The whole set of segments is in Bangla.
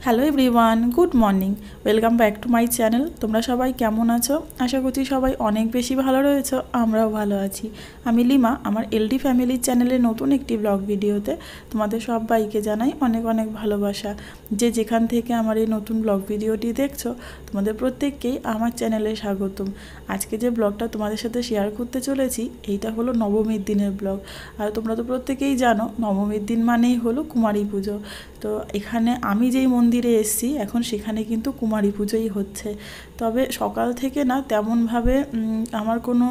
Hello everyone, good morning. Welcome back to my channel. তোমরা সবাই কেমন আছো? আশা করছি সবাই অনেক বেশি ভালো রয়েছো, আমরাও ভালো আছি। আমি লিমা, আমার এলডি ফ্যামিলির চ্যানেলে নতুন একটি ব্লগ ভিডিওতে তোমাদের সবাইকে জানাই অনেক অনেক ভালোবাসা। যে যেখান থেকে আমার এই নতুন ব্লগ ভিডিওটি দেখছো, তোমাদের প্রত্যেককেই আমার চ্যানেলে স্বাগতম। আজকে যে ব্লগটা তোমাদের সাথে শেয়ার করতে চলেছি, এইটা হলো নবমীর দিনের ব্লগ। আর তোমরা তো প্রত্যেকেই জানো নবমীর দিন মানেই হলো কুমারী পুজো। তো এখানে আমি যেই মন্দিরে এসেছি এখন সেখানে কিন্তু কুমারী পুজোই হচ্ছে। তবে সকাল থেকে না তেমনভাবে আমার কোনো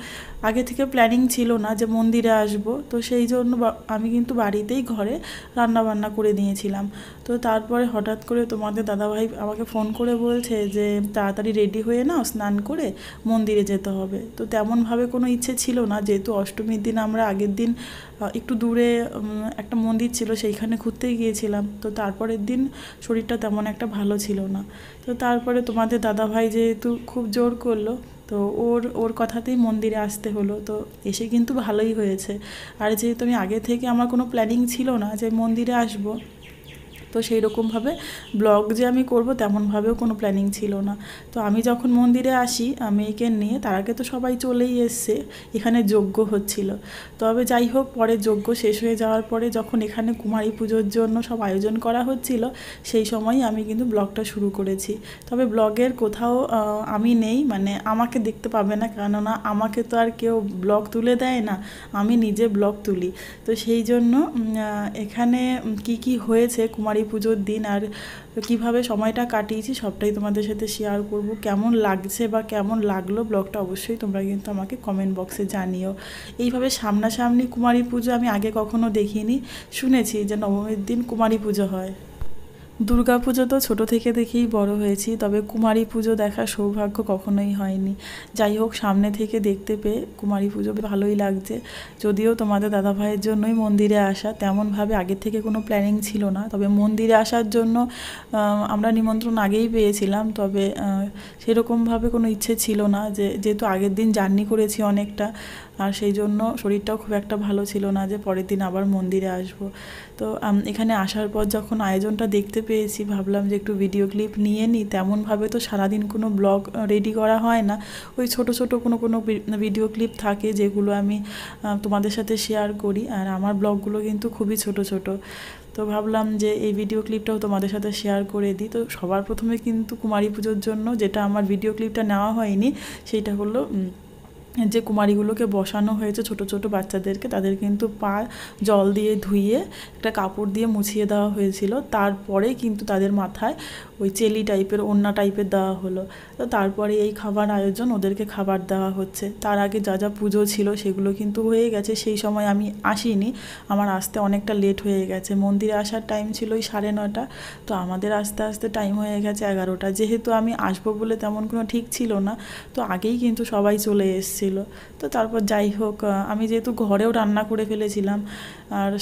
আগে থেকে প্ল্যানিং ছিল না যে মন্দিরে আসব। তো সেই জন্য আমি কিন্তু বাড়িতেই ঘরে রান্নাবান্না করে নিয়েছিলাম। তো তারপরে হঠাৎ করে তোমাদের দাদাভাই আমাকে ফোন করে বলছে যে তাড়াতাড়ি রেডি হয়ে নাও, স্নান করে মন্দিরে যেতে হবে। তো তেমনভাবে কোনো ইচ্ছে ছিল না, যেহেতু অষ্টমীর দিন আমরা আগের দিন একটু দূরে একটা মন্দির ছিল সেইখানে ঘুরতে গিয়েছিলাম। তো তারপরের দিন শরীরটা তেমন একটা ভালো ছিল না। তো তারপরে তোমাদের দাদাভাই যেহেতু খুব জোর করলো, তো ওর কথাতেই মন্দিরে আসতে হলো। তো এসে কিন্তু ভালোই হয়েছে। আর যেহেতু আমি আগে থেকে আমার কোনো প্ল্যানিং ছিল না যে মন্দিরে আসবো, তো সেই রকমভাবে ব্লগ যে আমি করব তেমনভাবেও কোনো প্ল্যানিং ছিল না। তো আমি যখন মন্দিরে আসি মেয়েকে নিয়ে, তার আগে তো সবাই চলেই এসছে, এখানে যজ্ঞ হচ্ছিল। তবে যাই হোক, পরে যজ্ঞ শেষ হয়ে যাওয়ার পরে যখন এখানে কুমারী পুজোর জন্য সব আয়োজন করা হচ্ছিল, সেই সময়ই আমি কিন্তু ব্লগটা শুরু করেছি। তবে ব্লগের কোথাও আমি নেই, মানে আমাকে দেখতে পাবে না, কেননা আমাকে তো আর কেউ ব্লগ তুলে দেয় না, আমি নিজে ব্লগ তুলি। তো সেই জন্য এখানে কি হয়েছে কুমারী পুজোর দিন আর কিভাবে সময়টা কাটিয়েছি সবটাই তোমাদের সাথে শেয়ার করব। কেমন লাগছে বা কেমন লাগলো ব্লগটা অবশ্যই তোমরা কিন্তু আমাকে কমেন্ট বক্সে জানিও। এইভাবে সামনাসামনি কুমারী পুজো আমি আগে কখনো দেখিনি। শুনেছি যে নবমীর দিন কুমারী পুজো হয়। দুর্গা পুজো তো ছোটো থেকে দেখেই বড় হয়েছি, তবে কুমারী পুজো দেখার সৌভাগ্য কখনোই হয়নি। যাই হোক, সামনে থেকে দেখতে পেয়ে কুমারী পুজো ভালোই লাগছে। যদিও তোমাদের দাদাভাইয়ের জন্যই মন্দিরে আসা, তেমনভাবে আগের থেকে কোনো প্ল্যানিং ছিল না। তবে মন্দিরে আসার জন্য আমরা নিমন্ত্রণ আগেই পেয়েছিলাম, তবে সেরকমভাবে কোনো ইচ্ছে ছিল না, যেহেতু আগের দিন জার্নি করেছি অনেকটা, আর সেই জন্য শরীরটাও খুব একটা ভালো ছিল না যে পরের দিন আবার মন্দিরে আসব। তো এখানে আসার পর যখন আয়োজনটা দেখতে পেয়েছি, ভাবলাম যে একটু ভিডিও ক্লিপ নিয়ে নিই। তেমনভাবে তো সারাদিন কোনো ব্লগ রেডি করা হয় না, ওই ছোট ছোট কোনো ভিডিও ক্লিপ থাকে যেগুলো আমি তোমাদের সাথে শেয়ার করি। আর আমার ব্লগগুলো কিন্তু খুবই ছোট ছোট। তো ভাবলাম যে এই ভিডিও ক্লিপটাও তোমাদের সাথে শেয়ার করে দিই। তো সবার প্রথমে কিন্তু কুমারী পুজোর জন্য যেটা আমার ভিডিও ক্লিপটা নেওয়া হয়নি, সেইটা হলো যে কুমারীগুলোকে বসানো হয়েছে, ছোট ছোট বাচ্চাদেরকে, তাদের কিন্তু পা জল দিয়ে ধুইয়ে একটা কাপড় দিয়ে মুছিয়ে দেওয়া হয়েছিল। তারপরে কিন্তু তাদের মাথায় ওই চেলি টাইপের ওড়না টাইপের দেওয়া হলো। তো তারপরে এই খাবার আয়োজন, ওদেরকে খাবার দেওয়া হচ্ছে। তার আগে যা যা পুজো ছিল সেগুলো কিন্তু হয়ে গেছে। সেই সময় আমি আসিনি, আমার আসতে অনেকটা লেট হয়ে গেছে। মন্দিরে আসার টাইম ছিল ওই 9:30, তো আমাদের আস্তে আস্তে টাইম হয়ে গেছে 11টা। যেহেতু আমি আসবো বলে তেমন কোনো ঠিক ছিল না, তো আগেই কিন্তু সবাই চলে এসেছিল। তো তারপর যাই হোক, আমি যেহেতু ঘরেও রান্না করে ফেলেছিলাম, আর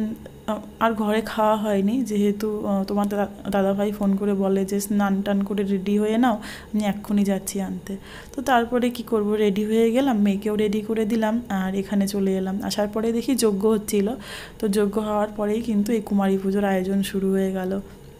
আর ঘরে খাওয়া হয়নি, যেহেতু তোমার দাদাভাই ফোন করে বলে যে স্নান টান করে রেডি হয়ে নাও, আমি এক্ষুনি যাচ্ছি আনতে। তো তারপরে কি করব, রেডি হয়ে গেলাম, মেয়েকেও রেডি করে দিলাম, আর এখানে চলে এলাম। আসার পরে দেখি যজ্ঞ হচ্ছিল। তো যজ্ঞ হওয়ার পরেই কিন্তু এই কুমারী পুজোর আয়োজন শুরু হয়ে গেল।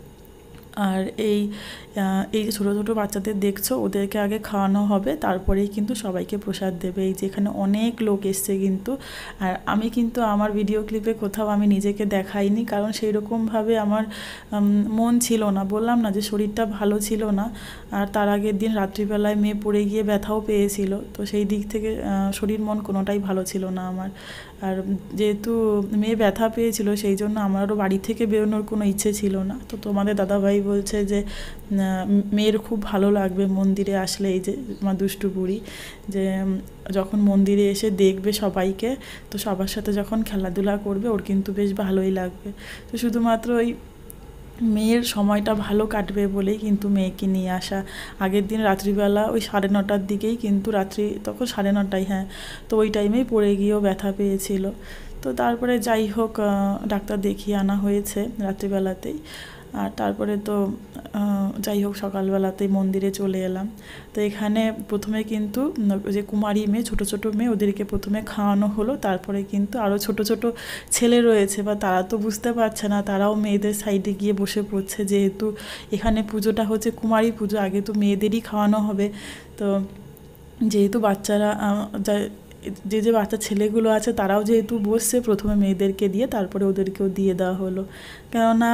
আর এই যে ছোটো ছোটো বাচ্চাদের দেখছো, ওদেরকে আগে খাওয়ানো হবে, তারপরেই কিন্তু সবাইকে প্রসাদ দেবে। এই যে এখানে অনেক লোক এসছে কিন্তু। আর আমি কিন্তু আমার ভিডিও ক্লিপে কোথাও আমি নিজেকে দেখাইনি, কারণ সেই রকমভাবে আমার মন ছিল না। বললাম না যে শরীরটা ভালো ছিল না, আর তার আগের দিন রাত্রিবেলায় মেয়ে পড়ে গিয়ে ব্যথাও পেয়েছিল। তো সেই দিক থেকে শরীর মন কোনোটাই ভালো ছিল না আমার। আর যেহেতু মেয়ে ব্যথা পেয়েছিল, সেই জন্য আমারও বাড়ি থেকে বেরোনোর কোনো ইচ্ছে ছিল না। তো তোমাদের দাদাভাই বলছে যে মেয়ের খুব ভালো লাগবে মন্দিরে আসলে, এই যে আমার দুষ্টু বুড়ি, যে যখন মন্দিরে এসে দেখবে সবাইকে, তো সবার সাথে যখন খেলাধুলা করবে ওর কিন্তু বেশ ভালোই লাগবে। তো শুধুমাত্র ওই মেয়ের সময়টা ভালো কাটবে বলেই কিন্তু মেয়েকে নিয়ে আসা। আগের দিন রাত্রিবেলা ওই 9:30টার দিকেই কিন্তু, রাত্রি তখন 9:30, হ্যাঁ, তো ওই টাইমেই পড়ে গিয়েও ব্যথা পেয়েছিল। তো তারপরে যাই হোক, ডাক্তার দেখিয়ে আনা হয়েছে রাত্রিবেলাতেই। আর তারপরে তো যাই হোক সকালবেলাতেই মন্দিরে চলে এলাম। তো এখানে প্রথমে কিন্তু যে কুমারী মেয়ে, ছোটো ছোটো মেয়ে, ওদেরকে প্রথমে খাওয়ানো হলো। তারপরে কিন্তু আরও ছোট ছোট ছেলে রয়েছে, বা তারা তো বুঝতে পারছে না, তারাও মেয়েদের সাইডে গিয়ে বসে পড়ছে, যেহেতু এখানে পুজোটা হচ্ছে কুমারী পুজো, আগে তো মেয়েদেরই খাওয়ানো হবে। তো যেহেতু বাচ্চারা যে বাচ্চা ছেলেগুলো আছে তারাও যেহেতু বসছে, প্রথমে মেয়েদেরকে দিয়ে তারপরে ওদেরকেও দিয়ে দেওয়া হলো। কেননা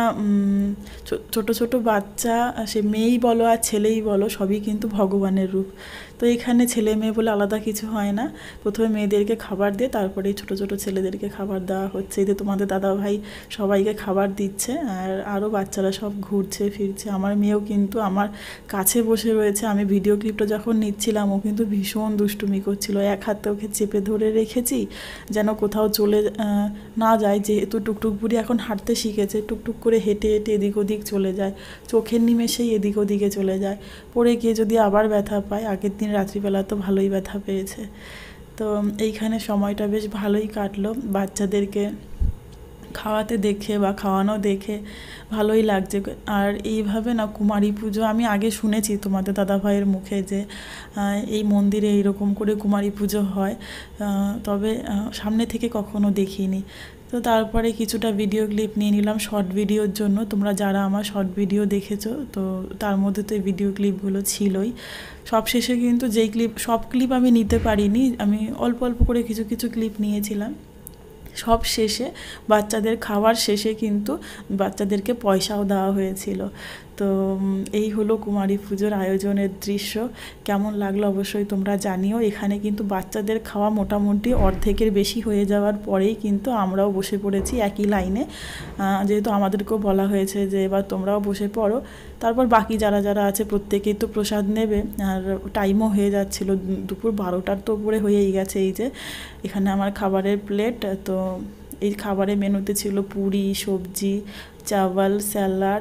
ছোট ছোট বাচ্চা, সে মেয়েই বলো আর ছেলেই বলো, সবই কিন্তু ভগবানের রূপ। তো এখানে ছেলে মেয়ে বলে আলাদা কিছু হয় না, প্রথমে মেয়েদেরকে খাবার দিয়ে তারপরে ছোট ছোট ছেলেদেরকে খাবার দেওয়া হচ্ছে। এই যে তোমাদের দাদাভাই সবাইকে খাবার দিচ্ছে, আর আরও বাচ্চারা সব ঘুরছে ফিরছে। আমার মেয়েও কিন্তু আমার কাছে বসে রয়েছে। আমি ভিডিও ক্লিপটা যখন নিচ্ছিলাম, ও কিন্তু ভীষণ দুষ্টুমি করছিল। এক হাতে ওকে চেপে ধরে রেখেছি যেন কোথাও চলে না যায়, যেহেতু টুকটুক বুড়ি এখন হাঁটতে শিখেছে, টুকটুক করে হেঁটে হেঁটে এদিক ওদিক চলে যায়, চোখের নিমেষেই এদিক ওদিকে চলে যায়। পড়ে গিয়ে যদি আবার ব্যথা পায়, আগের দিন রাত্রিবেলা তো ভালোই ব্যথা পেয়েছে। তো এইখানে সময়টা বেশ ভালোই কাটলো, বাচ্চাদেরকে খাওয়াতে দেখে বা খাওয়ানো দেখে ভালোই লাগছে। আর এইভাবে না কুমারী পুজো আমি আগে শুনেছি তোমাদের দাদাভাইয়ের মুখে, যে এই মন্দিরে এইরকম করে কুমারী পুজো হয়, তবে সামনে থেকে কখনো দেখিনি। তো তারপরে কিছুটা ভিডিও ক্লিপ নিয়ে নিলাম শর্ট ভিডিওর জন্য। তোমরা যারা আমার শর্ট ভিডিও দেখেছো, তো তার মধ্যে তো এই ভিডিও ক্লিপগুলো ছিলই। সব শেষে কিন্তু সব ক্লিপ আমি নিতে পারিনি, আমি অল্প অল্প করে কিছু কিছু ক্লিপ নিয়েছিলাম। সব শেষে বাচ্চাদের খাওয়ার শেষে কিন্তু বাচ্চাদেরকে পয়সাও দেওয়া হয়েছিল। তো এই হলো কুমারী পুজোর আয়োজনের দৃশ্য। কেমন লাগলো অবশ্যই তোমরা জানিও। এখানে কিন্তু বাচ্চাদের খাওয়া মোটামুটি অর্ধেকের বেশি হয়ে যাওয়ার পরেই কিন্তু আমরাও বসে পড়েছি একই লাইনে, যেহেতু আমাদেরকেও বলা হয়েছে যে এবার তোমরাও বসে পড়ো। তারপর বাকি যারা যারা আছে প্রত্যেকেই তো প্রসাদ নেবে, আর টাইমও হয়ে যাচ্ছিলো, দুপুর 12টার তো উপরে হয়েই গেছে। এই যে এখানে আমার খাবারের প্লেট, তো এই খাবারের মেনুতে ছিল পুরি, সবজি, চাওয়াল, স্যালাড,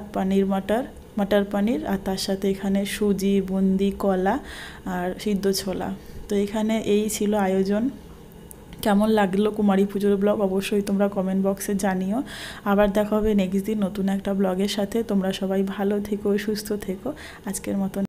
মটর পনির, আর তার সাথে এখানে সুজি, বুন্দি, কলা আর সিদ্ধ ছোলা। তো এখানে এই ছিল আয়োজন। কেমন লাগলো কুমারী পুজোর ব্লগ অবশ্যই তোমরা কমেন্ট বক্সে জানিও। আবার দেখা হবে নেক্সট দিন নতুন একটা ব্লগের সাথে। তোমরা সবাই ভালো থেকো, সুস্থ থেকো। আজকের মতন